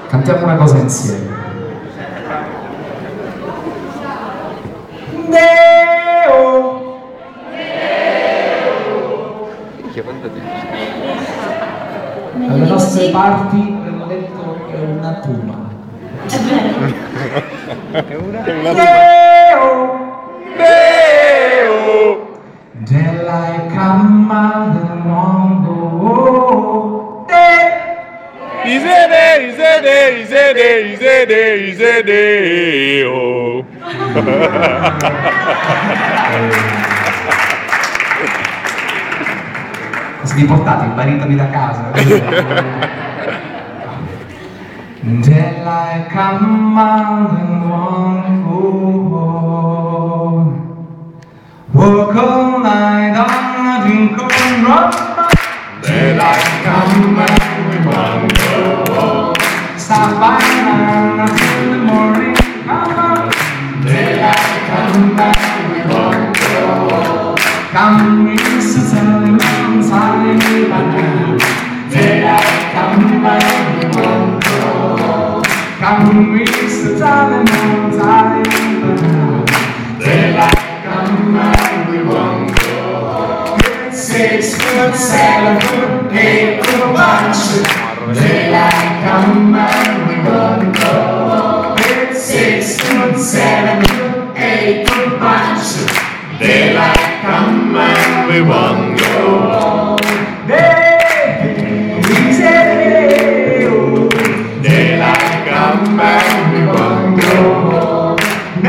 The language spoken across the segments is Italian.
Cantiamo una cosa insieme. Alle nostre parti abbiamo detto che è una tuma. È una tuma. Della camma del mondo. Isede, oh. Si riportate i baritoni da casa. Della camma del mondo. Walk all night on a drink of rum. Daylight come and we won't go home. Stop by now till the morning come. Daylight come and we won't go home. Come Mr. Telemann, Telemann. Daylight come and we won't go home. Come Mr. Telemann, Telemann. Daylight come and we won't go home. 6 foot, 7 foot, 8 foot bunch. Daylight come and we won't go home. 6 foot, 7 foot, 8 foot bunch. Daylight come and we won't go home. Daylight come and we won't go home.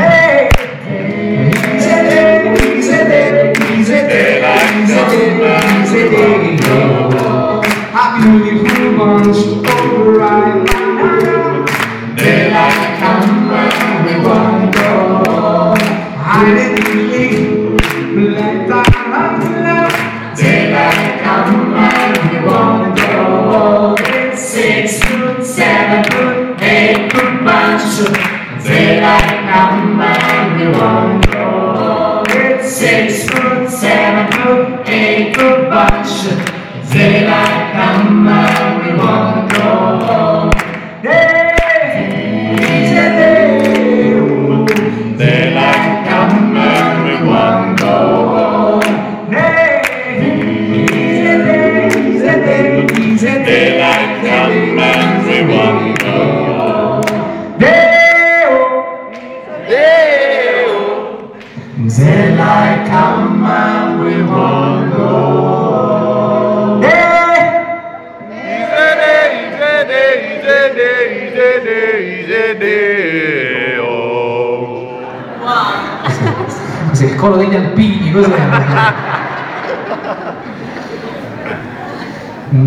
A beautiful bunch over right now. Daylight come and we won't go home. Daylight come and we won't go home. 6 foot, 7 foot, 8 foot bunch. Daylight come and we won't go home. 6 foot, 7 foot, 8 foot bunch. Daylight come and we won't go home. Daylight come and we won't go home. Daylight come and we won't go home. Daylight come and we won't go home. Cos'è il coro degli alpini? Cos'è?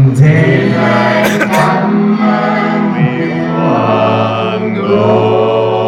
Daylight come and we won't go.